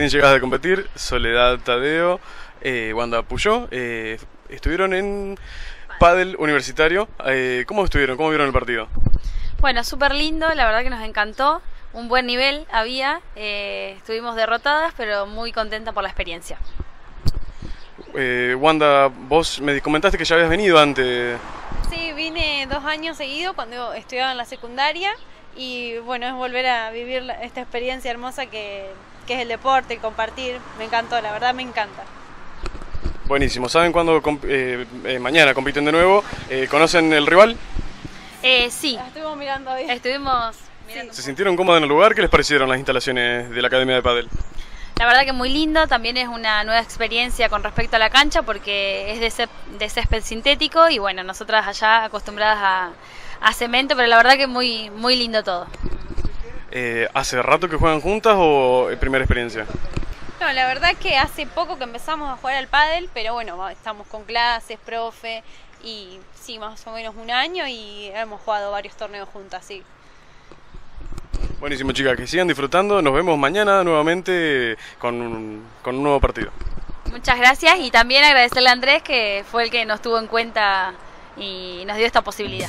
recién llegadas de competir, Soledad Tadeo, Wanda Puyó, estuvieron en pádel universitario. ¿Cómo estuvieron? ¿Cómo vieron el partido? Bueno, súper lindo, la verdad que nos encantó, un buen nivel había, estuvimos derrotadas, pero muy contenta por la experiencia. Wanda, vos me comentaste que ya habías venido antes. Sí, vine 2 años seguidos cuando estudiaba en la secundaria y bueno, es volver a vivir esta experiencia hermosa que es el deporte, el compartir. Me encantó, la verdad me encanta. Buenísimo. ¿Saben cuándo mañana compiten de nuevo? ¿Conocen el rival? Sí. La estuvimos mirando hoy. Estuvimos mirando. ¿Se sintieron cómodos en el lugar? ¿Qué les parecieron las instalaciones de la Academia de Pádel? La verdad que muy lindo, también es una nueva experiencia con respecto a la cancha porque es de césped sintético y bueno, nosotras allá acostumbradas a cemento, pero la verdad que muy lindo todo. ¿Hace rato que juegan juntas o primera experiencia? No, la verdad que hace poco que empezamos a jugar al pádel, pero bueno, estamos con clases, profe, y sí, más o menos 1 año y hemos jugado varios torneos juntas, sí. Buenísimo, chicas, que sigan disfrutando. Nos vemos mañana nuevamente con un nuevo partido. Muchas gracias y también agradecerle a Andrés que fue el que nos tuvo en cuenta y nos dio esta posibilidad.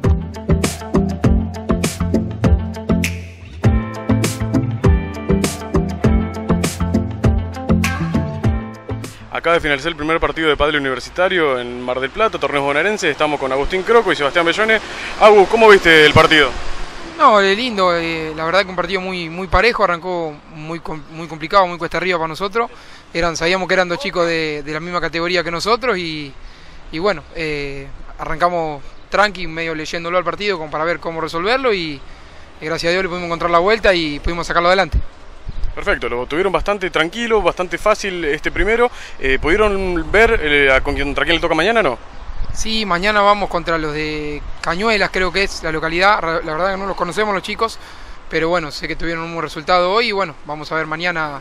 Acaba de finalizar el primer partido de pádel universitario en Mar del Plata, torneos bonaerenses. Estamos con Agustín Croco y Sebastián Bellone. Agus, ¿cómo viste el partido? No, lindo, la verdad que un partido muy parejo, arrancó muy complicado, muy cuesta arriba para nosotros. Sabíamos que eran 2 chicos de la misma categoría que nosotros y bueno, arrancamos tranqui, medio leyéndolo al partido como para ver cómo resolverlo y gracias a Dios le pudimos encontrar la vuelta y pudimos sacarlo adelante. Perfecto, lo tuvieron bastante tranquilo, bastante fácil este primero. ¿Pudieron ver contra quién le toca mañana, no? Sí, mañana vamos contra los de Cañuelas, creo que es la localidad. La verdad que no los conocemos los chicos, pero bueno, sé que tuvieron un buen resultado hoy y bueno, vamos a ver mañana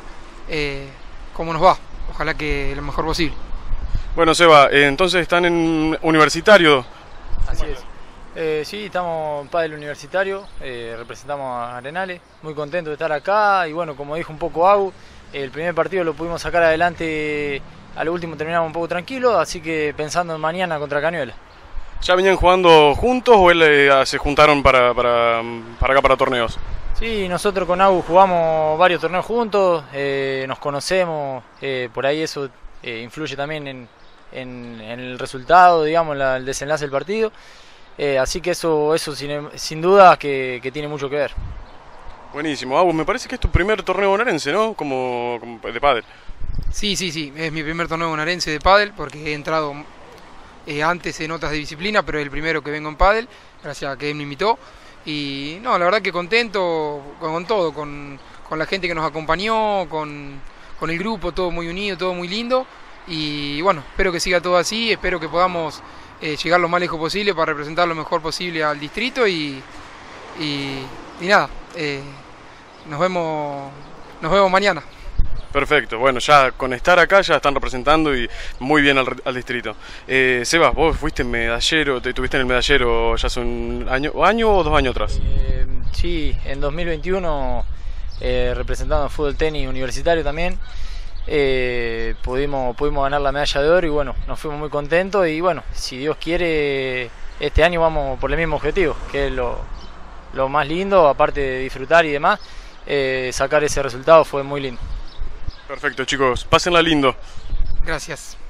cómo nos va. Ojalá que lo mejor posible. Bueno, Seba, entonces están en universitario. Así es. Sí, estamos en pádel universitario, representamos a Arenales, muy contentos de estar acá y bueno, como dijo un poco Agu, el primer partido lo pudimos sacar adelante. A lo último terminamos un poco tranquilos, así que pensando en mañana contra Cañuelas. ¿Ya venían jugando juntos o se juntaron para acá para torneos? Sí, nosotros con Agu jugamos varios torneos juntos, nos conocemos, por ahí eso influye también en el resultado, digamos, el desenlace del partido. Así que eso sin duda que tiene mucho que ver. Buenísimo. Agus, me parece que es tu primer torneo bonaerense, ¿no? Como de pádel. Sí, es mi primer torneo bonaerense de pádel porque he entrado antes en otras de disciplina, pero es el primero que vengo en pádel, gracias a que él me invitó. Y no, la verdad que contento con todo, con la gente que nos acompañó, con el grupo, todo muy unido, todo muy lindo. Y bueno, espero que siga todo así, espero que podamos llegar lo más lejos posible para representar lo mejor posible al distrito y nada, nos vemos mañana. Perfecto, bueno, ya con estar acá ya están representando y muy bien al distrito. Sebas, vos fuiste medallero, te tuviste en el medallero ya hace un año o 2 años atrás. Sí, en 2021 representando el fútbol tenis universitario también. Pudimos ganar la medalla de oro y bueno, nos fuimos muy contentos y bueno, si Dios quiere, este año vamos por el mismo objetivo, que es lo más lindo, aparte de disfrutar y demás, sacar ese resultado fue muy lindo. Perfecto, chicos, pásenla lindo. Gracias.